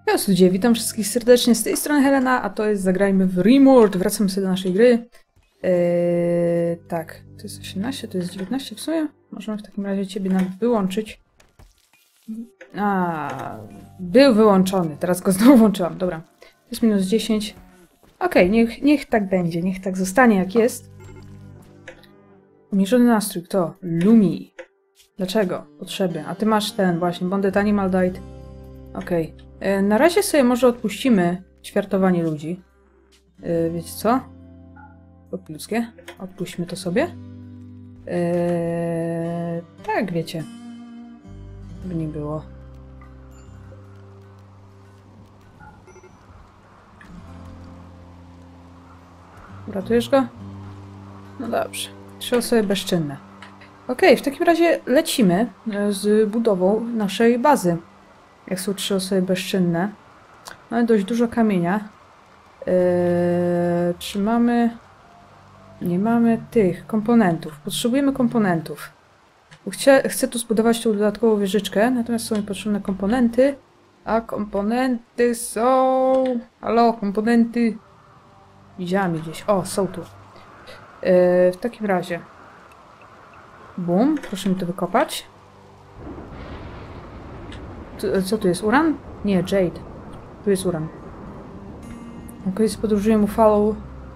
Cześć ludzie, witam wszystkich serdecznie, z tej strony Helena, a to jest Zagrajmy w Rimworld. Wracamy sobie do naszej gry. Tak, to jest 18, to jest 19 w sumie. Możemy w takim razie ciebie nam wyłączyć. Był wyłączony, teraz go znowu włączyłam, dobra. To jest minus 10. Okej, niech tak będzie, niech tak zostanie jak jest. Obniżony nastrój, kto? Lumi. Dlaczego? Potrzeby. A ty masz ten właśnie, Bonded Animal Died. Okej. Na razie sobie może odpuścimy ćwiartowanie ludzi. Wiecie co? Kropki ludzkie. Odpuśćmy to sobie. Tak, wiecie. By nie było. Uratujesz go? No dobrze. 3 osoby bezczynne. Okej, w takim razie lecimy z budową naszej bazy. Jak są 3 osoby bezczynne. Mamy dość dużo kamienia. Czy mamy... Nie mamy tych komponentów. Potrzebujemy komponentów. Chcę tu zbudować tą dodatkową wieżyczkę, natomiast są mi potrzebne komponenty. A komponenty są... Halo, komponenty. Widziałam je gdzieś. O, są tu. W takim razie... Bum, proszę mi to wykopać. Co tu jest? Uran? Nie, Jade. Tu jest uran. Okej, podróżuję mu falą.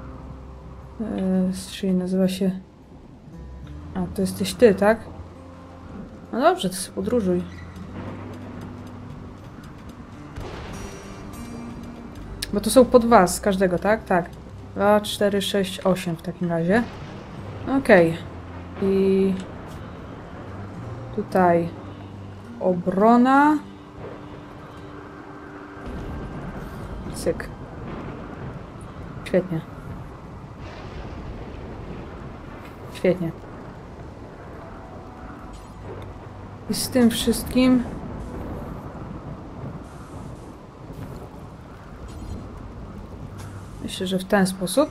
Czyli nazywa się... A, to jesteś ty, tak? No dobrze, to sobie podróżuj. Bo to są po 2 z każdego, tak? Tak. 2, 4, 6, 8 w takim razie. Okej. I... Tutaj... Obrona... Cyk. Świetnie. Świetnie. I z tym wszystkim... Myślę, że w ten sposób.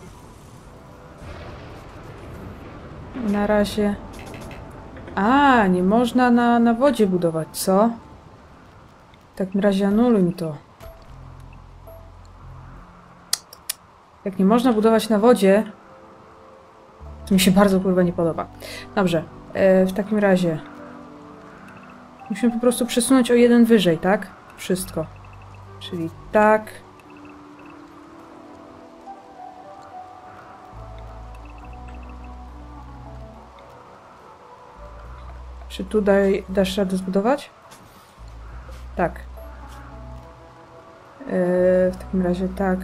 Na razie... A, nie można na wodzie budować, co? W takim razie anuluj mi to. Jak nie można budować na wodzie, to mi się bardzo kurwa nie podoba. Dobrze, w takim razie musimy po prostu przesunąć o 1 wyżej, tak? Wszystko. Czyli tak. Czy tutaj dasz radę zbudować? Tak. W takim razie tak.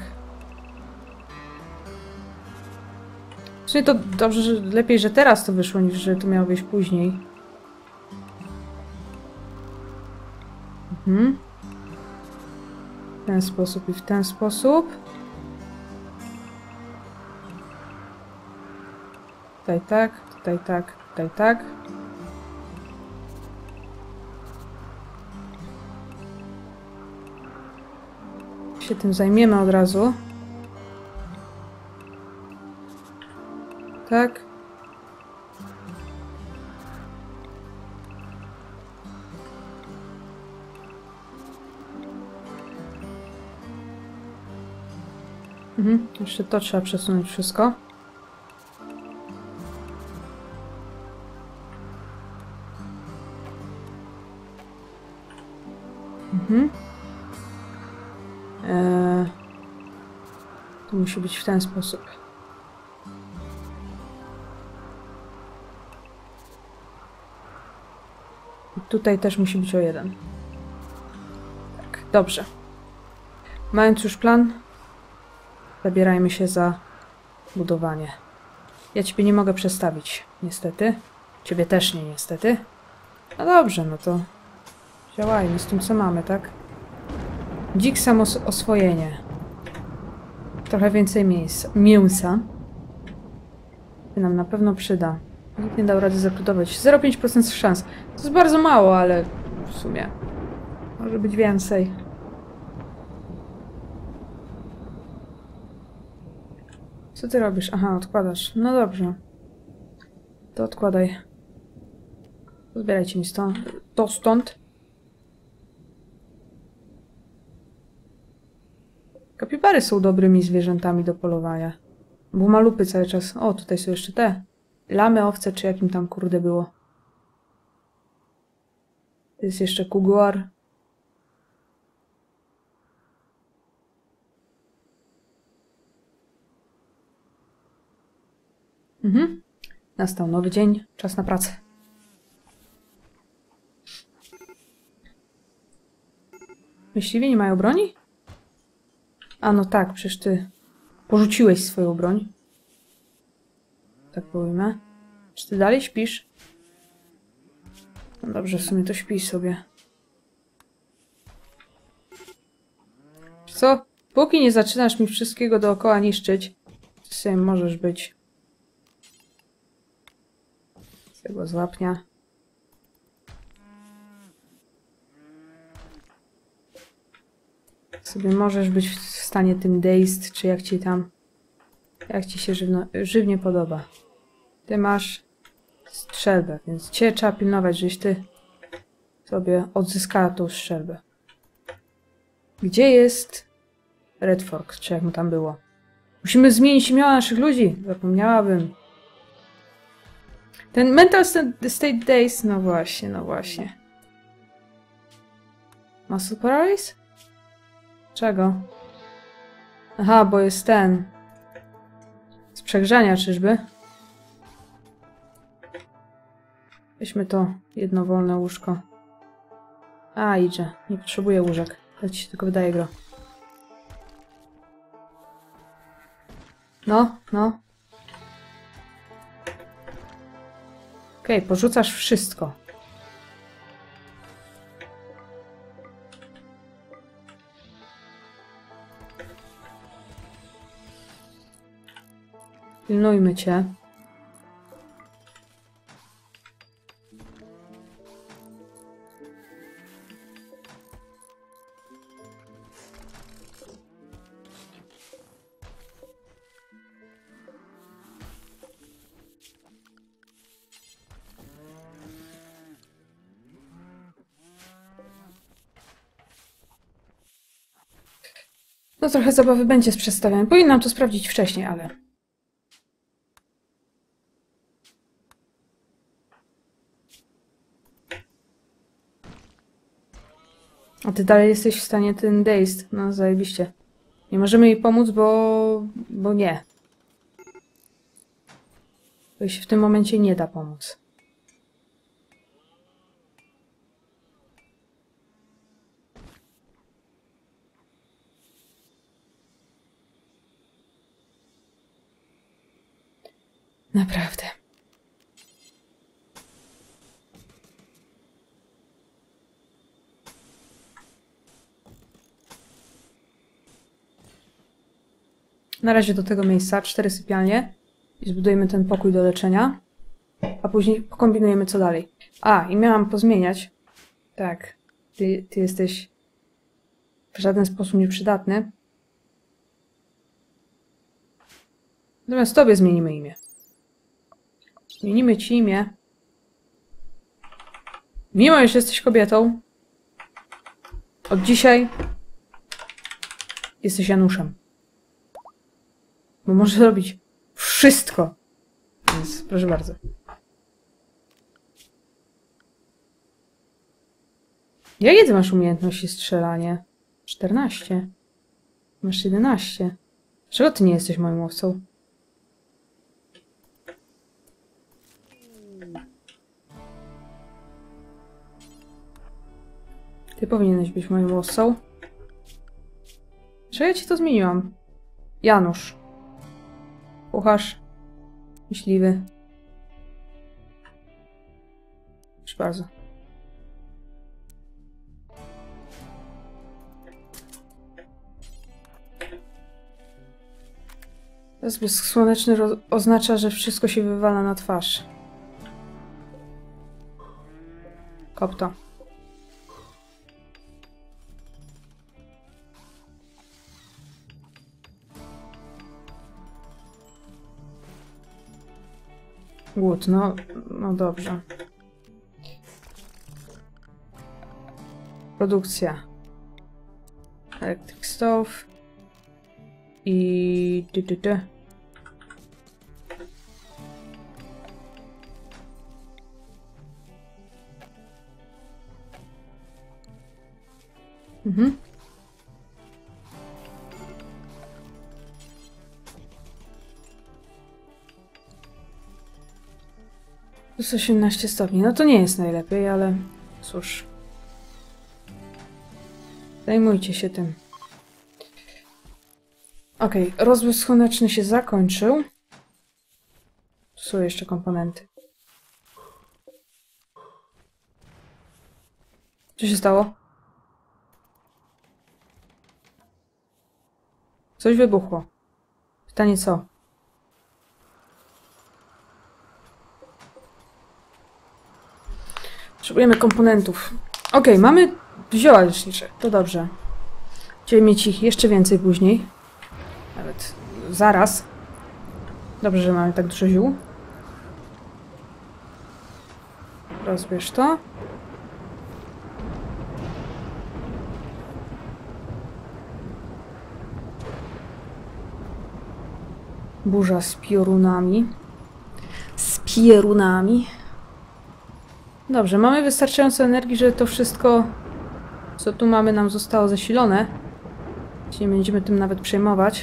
W sumie to dobrze, że lepiej, że teraz to wyszło, niż że to miało wyjść później. W ten sposób i w ten sposób. Tutaj tak, tutaj tak, tutaj tak. Się tym zajmiemy od razu. Tak. Jeszcze to trzeba przesunąć wszystko. To musi być w ten sposób. I tutaj też musi być o 1. Tak, dobrze. Mając już plan, zabierajmy się za budowanie. Ja ciebie nie mogę przestawić, niestety. Ciebie też nie, niestety. No dobrze, no to działajmy z tym, co mamy, tak? Dzik oswojenie. Trochę więcej mięsa. To nam na pewno przyda. Nikt nie dał rady zabudować. 0,5% szans. To jest bardzo mało, ale w sumie może być więcej. Co ty robisz? Aha, odkładasz. No dobrze. To odkładaj. Zbierajcie mi stąd. To stąd. Kapibary są dobrymi zwierzętami do polowania. Bo malupy cały czas... O, tutaj są jeszcze te. Lamy, owce, czy jakim tam kurde było. To jest jeszcze kuguar. Nastał nowy dzień. Czas na pracę. Myśliwi nie mają broni? A no tak, przecież ty porzuciłeś swoją broń. Tak powiemy. Czy ty dalej śpisz? No dobrze, w sumie to śpij sobie. Co? Póki nie zaczynasz mi wszystkiego dookoła niszczyć, to sobie możesz być. Z tego złapnia. Sobie możesz być w stanie tym dazed, czy jak ci tam... Jak ci się żywnie podoba. Ty masz strzelbę, więc cię trzeba pilnować, żeś ty sobie odzyskała tą strzelbę. Gdzie jest Red Fork, czy jak mu tam było? Musimy zmienić imiona naszych ludzi. Zapomniałabym. Ten Mental State Days, no właśnie, no właśnie. Muscle Paralysis? Czego? Aha, bo jest ten. Z przegrzania, czyżby? Weźmy to jedno wolne łóżko. A, idzie. Nie potrzebuję łóżek. To ci się tylko wydaje, gro. No, no. Okej, porzucasz wszystko. Pilnujmy cię. No trochę zabawy będzie z przedstawianiem. Powinnam to sprawdzić wcześniej, ale... A ty dalej jesteś w stanie ten dazed. No zajebiście. Nie możemy jej pomóc, bo nie. Bo jej się w tym momencie nie da pomóc. Naprawdę. Na razie do tego miejsca 4 sypialnie i zbudujemy ten pokój do leczenia, a później pokombinujemy co dalej. A, i miałam pozmieniać. Tak, ty jesteś w żaden sposób nieprzydatny. Natomiast tobie zmienimy imię. Zmienimy ci imię. Mimo, że jesteś kobietą, od dzisiaj jesteś Januszem. Bo możesz robić wszystko. Więc proszę bardzo. Jakie ty masz umiejętności strzelania? 14. Masz 11. Dlaczego ty nie jesteś moim łowcą? Ty powinieneś być moim łowcą. Dlaczego ja ci to zmieniłam? Janusz. Kucharz. Myśliwy. Proszę bardzo. Rozbłysk słoneczny oznacza, że wszystko się wywala na twarz. Kop to. Głód, no dobrze. Produkcja. Electric stove. i... Mhm. Plus 18 stopni. No to nie jest najlepiej, ale cóż. Zajmujcie się tym. Okej, rozbłysk słoneczny się zakończył. Tu są jeszcze komponenty. Co się stało? Coś wybuchło. Pytanie co? Potrzebujemy komponentów. Okej, mamy zioła lecznicze. To dobrze. Będziemy mieć ich jeszcze więcej później. Nawet zaraz. Dobrze, że mamy tak dużo ziół. Rozbierz to. Burza z piorunami. Z pierunami. Dobrze, mamy wystarczająco energii, że to wszystko, co tu mamy, nam zostało zasilone. Nie będziemy tym nawet przejmować.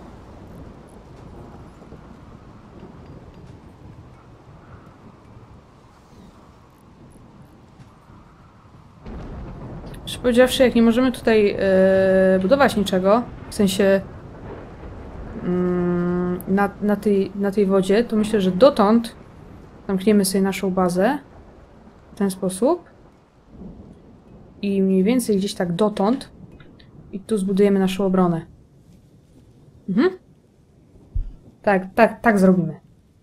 Szczerze powiedziawszy, jak nie możemy tutaj budować niczego, w sensie na tej wodzie, to myślę, że dotąd zamkniemy sobie naszą bazę w ten sposób i mniej więcej gdzieś tak dotąd i tu zbudujemy naszą obronę. Mhm. Tak zrobimy.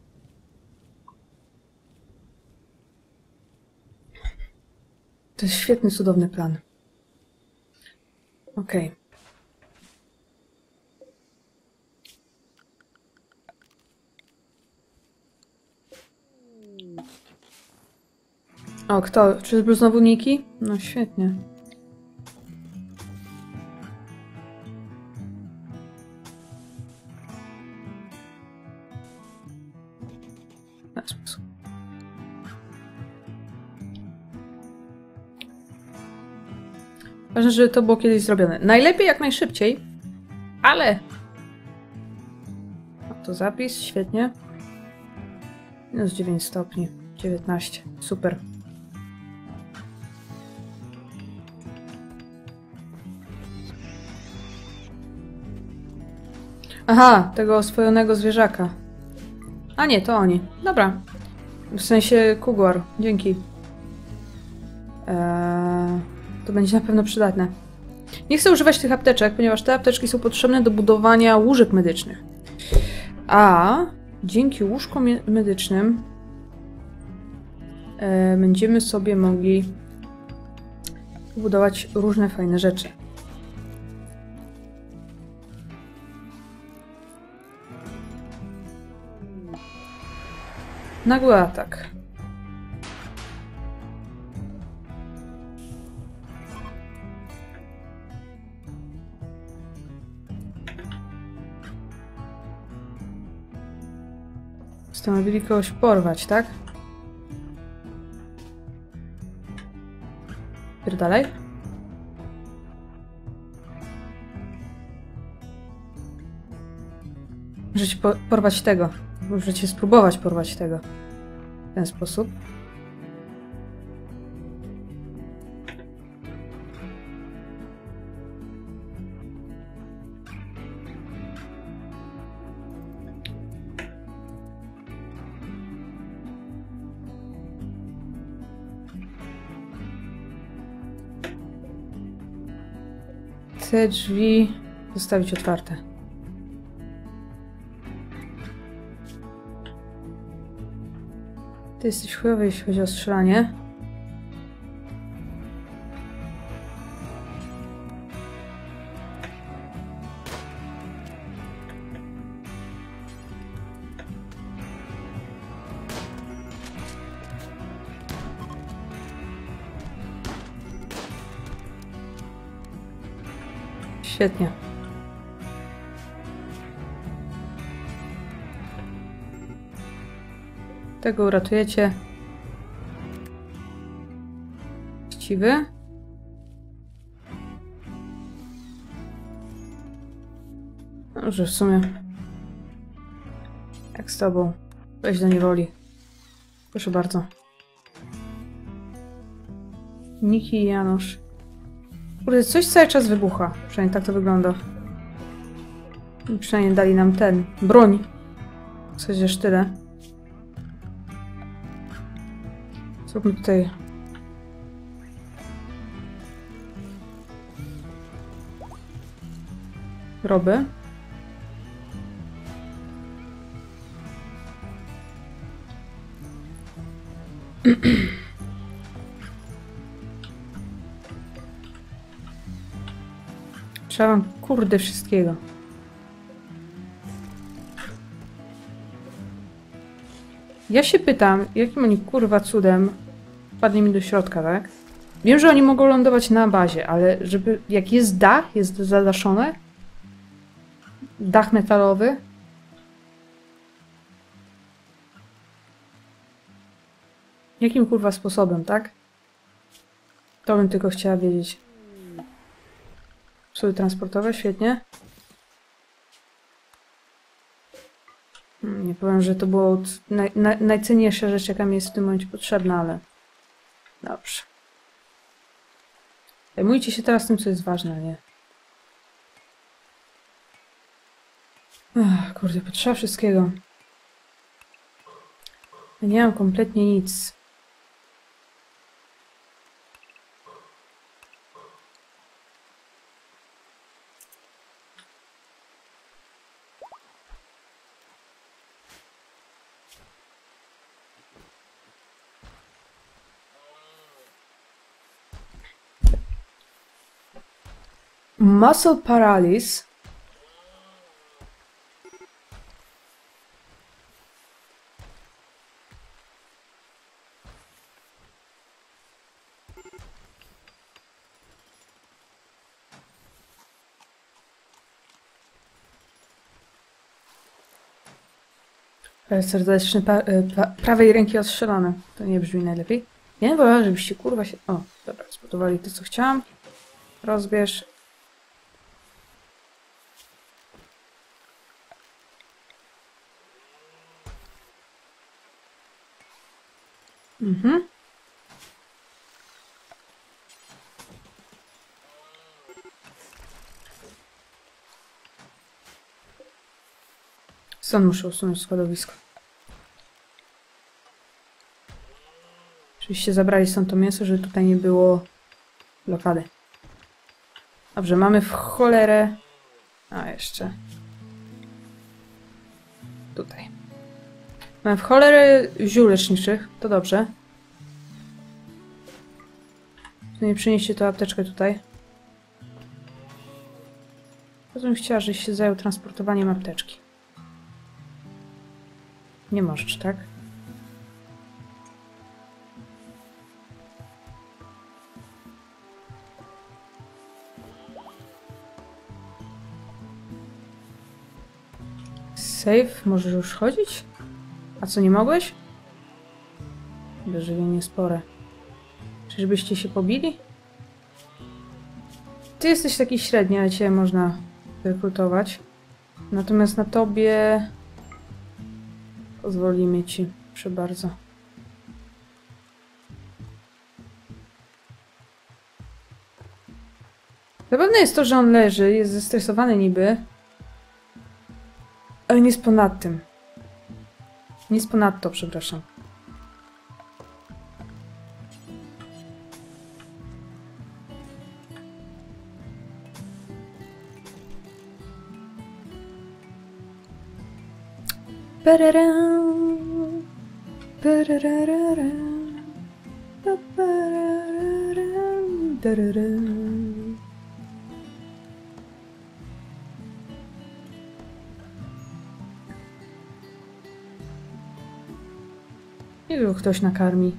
To jest świetny, cudowny plan. Okej. O, kto? Czy był znowu Niki? No świetnie. W ten sposób. Ważne, żeby to było kiedyś zrobione. Najlepiej jak najszybciej, ale... O, to zapis, świetnie. Minus 9 stopni. 19. Super. Aha, tego oswojonego zwierzaka. A nie, to oni. Dobra. W sensie Kugłar. Dzięki. To będzie na pewno przydatne. Nie chcę używać tych apteczek, ponieważ te apteczki są potrzebne do budowania łóżek medycznych. A dzięki łóżkom medycznym będziemy sobie mogli budować różne fajne rzeczy. Nagły atak. Postanowili kogoś porwać, tak? Dalej. Możecie porwać tego. Możecie spróbować porwać tego. W ten sposób. Te drzwi zostawić otwarte. Ty jesteś chujowy, jeśli chodzi o strzelanie. Świetnie. Tego uratujecie. Właściwy. Dobrze, w sumie. Jak z tobą? Weź do niewoli. Proszę bardzo. Niki i Janusz. Kurde, coś cały czas wybucha. Przynajmniej tak to wygląda. I przynajmniej dali nam ten. Broń. Chociaż tyle. Zróbmy tutaj. Roby. Trzeba wam, kurde, wszystkiego. Ja się pytam, jakim oni kurwa cudem wpadli mi do środka, tak? Wiem, że oni mogą lądować na bazie, ale żeby... Jak jest dach, jest zadaszone? Dach metalowy? Jakim kurwa sposobem, tak? To bym tylko chciała wiedzieć. Psuły transportowe, świetnie. Nie powiem, że to było najcenniejsza rzecz, jaka mi jest w tym momencie potrzebna, ale... Dobrze. Zajmujcie się teraz tym, co jest ważne, nie? Ach, kurde, potrzeba wszystkiego. Ja nie mam kompletnie nic. Muscle paralysis. Serdeczny prawej ręki ostrzelane. To nie brzmi najlepiej. Nie wolę, żebyście kurwa się... O, dobra, zbudowali to, co chciałam. Rozbierz. Mhm. Stąd muszę usunąć składowisko. Oczywiście zabrali stąd to mięso, żeby tutaj nie było blokady. Dobrze, mamy w cholerę... A, jeszcze... Tutaj. Mamy w cholerę ziół leczniczych. To dobrze. Nie przynieście tę apteczkę tutaj. Potem chciała, żeś się zajął transportowaniem apteczki. Nie możesz, tak? Save? Możesz już chodzić? A co, nie mogłeś? Dożywienie spore. Czyżbyście się pobili? Ty jesteś taki średni, ale cię można rekrutować. Natomiast na tobie... Pozwolimy ci. Proszę bardzo. Zapewne jest to, że on leży, jest zestresowany niby. Ale nic ponad tym. Nic ponadto, przepraszam. Niech go ktoś nakarmi.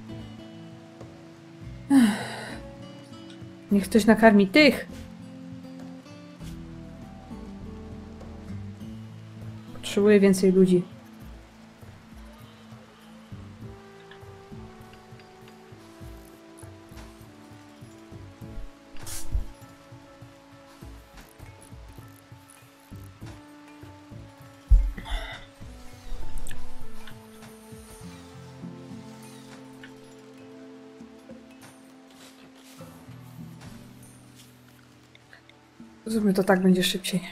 Niech ktoś nakarmi tych! Potrzebuję więcej ludzi. Zróbmy to tak, będzie szybciej.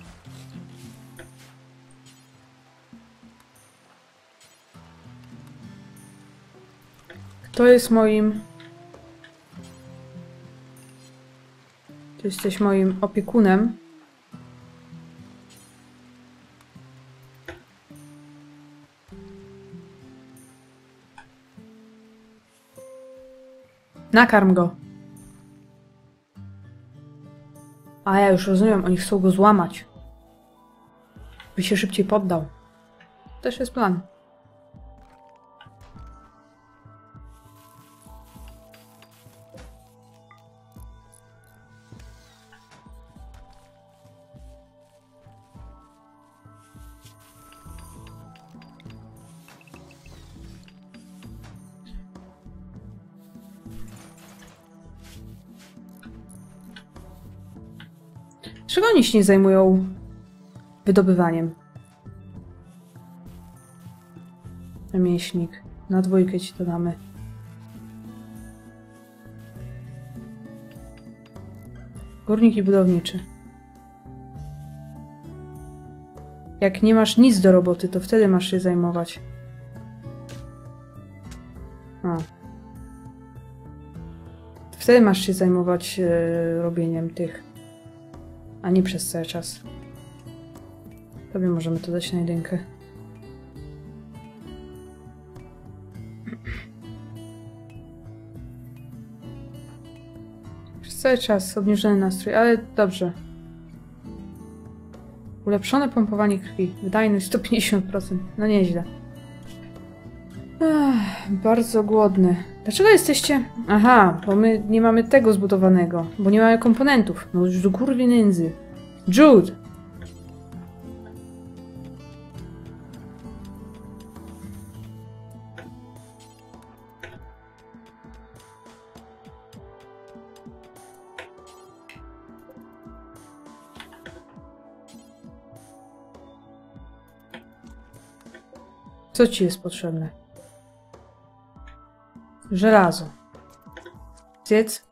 Kto jest moim... Ty jesteś moim opiekunem. Nakarm go. A ja już rozumiem, oni chcą go złamać. By się szybciej poddał. Też jest plan. Dlaczego oni się nie zajmują wydobywaniem? Rzemieślnik. Na 2 ci to damy. Górnik i budowniczy. Jak nie masz nic do roboty, to wtedy masz się zajmować. A. Wtedy masz się zajmować robieniem tych. A nie przez cały czas. Tobie możemy to dać na 1. Przez cały czas obniżony nastrój, ale dobrze. Ulepszone pompowanie krwi. Wydajność 150%. No nieźle. Bardzo głodny. Dlaczego jesteście... Aha, bo my nie mamy tego zbudowanego. Bo nie mamy komponentów. No już do kurwy nędzy. Jude! Co ci jest potrzebne? Żelazo. Zjedz.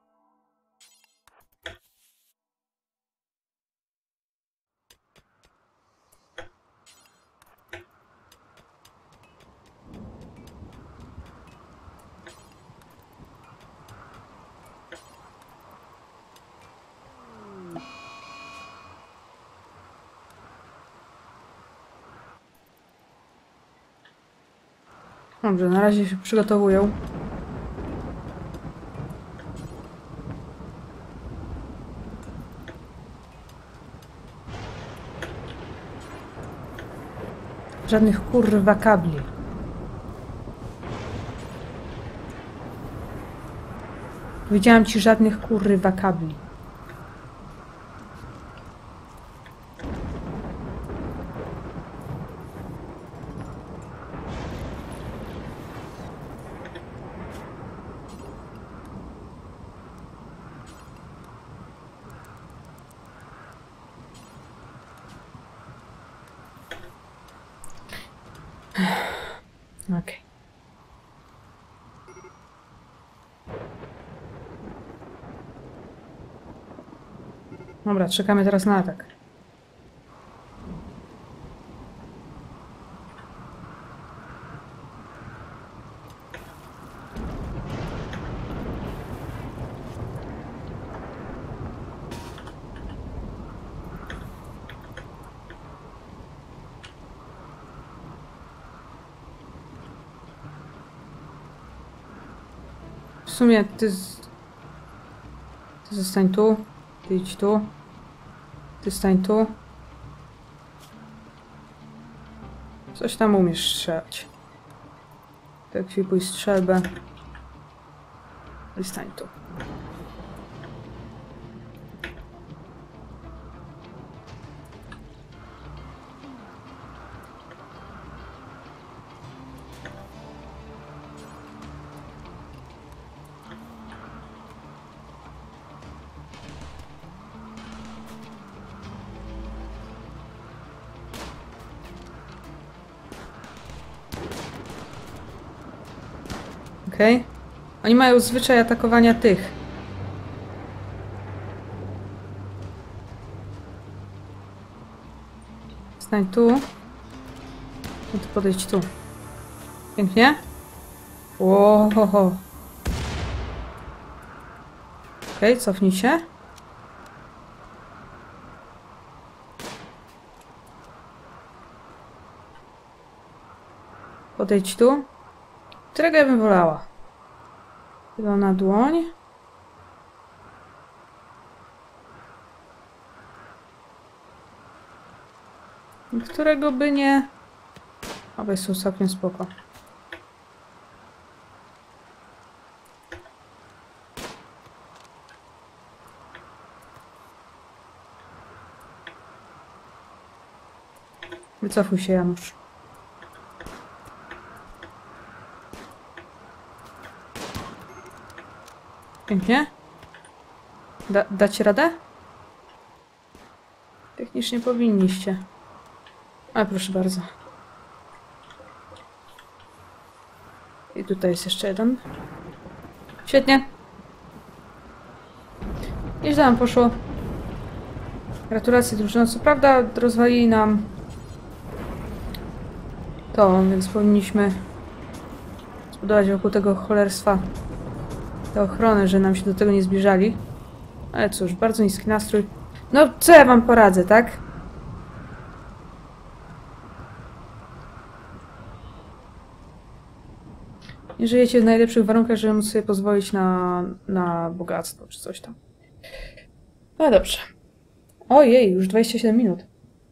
Dobrze, na razie się przygotowują. Żadnych kurwa kabli. Powiedziałam ci żadnych kurwa kabli. Okej. Dobra, czekamy teraz na atak. W sumie ty zostań tu, ty idź tu, ty stań tu. Coś tam umiesz strzelać. To ekwipuj strzelbę. I stań tu. Okej. Okay. Oni mają zwyczaj atakowania tych. Stań tu. No to podejdź tu. Pięknie. Łohoho. Okej, cofnij się. Podejdź tu. Którego ja bym wolała? Chyba na dłoń. Którego by nie... Obaj są całkiem spoko. Wycofuj się, Janusz. Pięknie. Dacie radę? Technicznie powinniście. Ale proszę bardzo. I tutaj jest jeszcze jeden. Świetnie. Nieźle nam poszło. Gratulacje drużyno. Co prawda rozwalili nam to, więc powinniśmy zbudować wokół tego cholerstwa tę ochronę, że nam się do tego nie zbliżali. Ale cóż, bardzo niski nastrój. No, co ja wam poradzę, tak? Nie żyjecie w najlepszych warunkach, żeby móc sobie pozwolić na bogactwo, czy coś tam. No dobrze. Ojej, już 27 minut.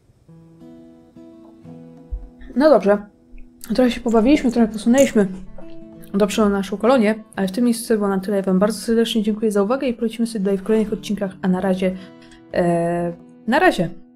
No dobrze. Trochę się pobawiliśmy, trochę posunęliśmy do przodu naszą kolonię, ale w tym miejscu było na tyle. Ja wam bardzo serdecznie dziękuję za uwagę i polecimy sobie dalej w kolejnych odcinkach, a na razie... na razie!